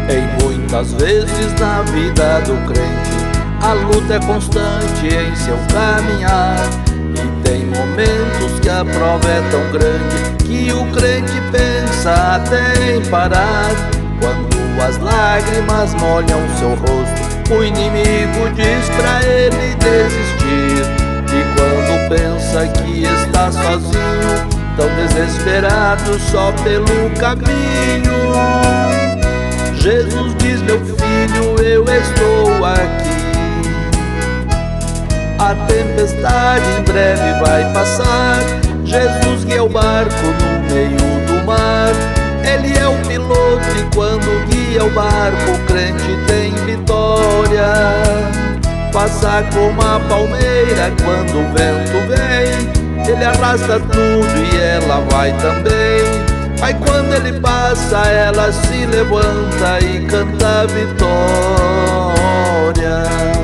Em muitas vezes na vida do crente, a luta é constante em seu caminhar, e tem momentos que a prova é tão grande que o crente pensa até em parar. Quando as lágrimas molham seu rosto, o inimigo diz pra ele desistir. E quando pensa que está sozinho, tão desesperado só pelo caminho, Jesus diz: meu filho, eu estou aqui. A tempestade em breve vai passar, Jesus guia o barco no meio do mar. Ele é o piloto e quando guia o barco, o crente tem vitória. Passa como a palmeira quando o vento vem, ele arrasta tudo e ela vai também. Aí quando ele passa, ela se levanta e canta a vitória.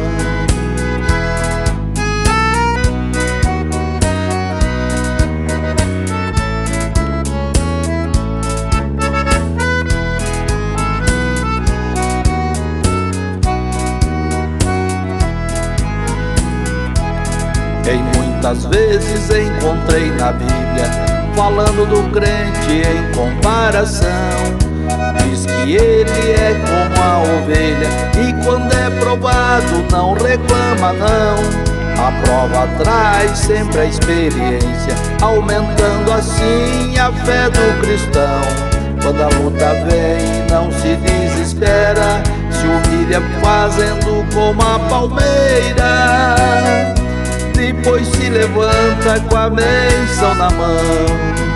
Em muitas vezes encontrei na Bíblia falando do crente em comparação. Diz que ele é como a ovelha e quando é provado não reclama não. A prova traz sempre a experiência, aumentando assim a fé do cristão. Quando a luta vem não se desespera, se humilha fazendo como a palmeira. Depois se levanta com a bênção na mão.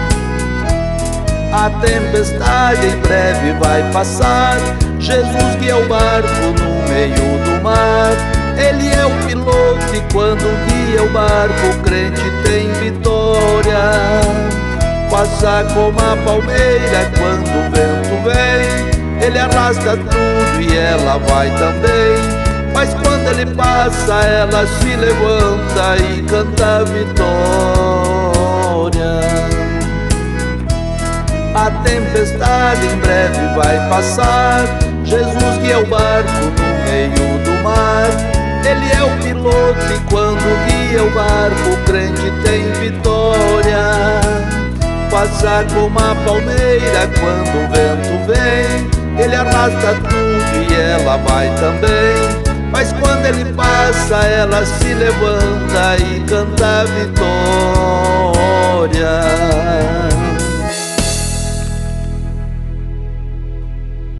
A tempestade em breve vai passar, Jesus guia o barco no meio do mar. Ele é o piloto e quando guia o barco, o crente tem vitória. Passa como a palmeira quando o vento vem, ele arrasta tudo e ela vai também. Mas quando ele passa, ela se levanta e canta a vitória. A tempestade em breve vai passar, Jesus guia o barco no meio do mar. Ele é o piloto e quando guia o barco, o crente tem vitória. Passa como a palmeira quando o vento vem, ele arrasta tudo e ela vai também. Mas quando ele passa, ela se levanta e canta a vitória.